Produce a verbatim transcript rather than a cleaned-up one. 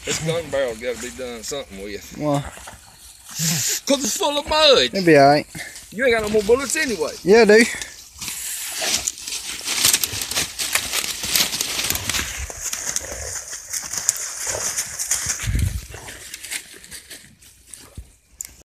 This gun barrel got to be done something with. Why? Cause it's full of mud. It'll be alright. You ain't got no more bullets anyway. Yeah, I do.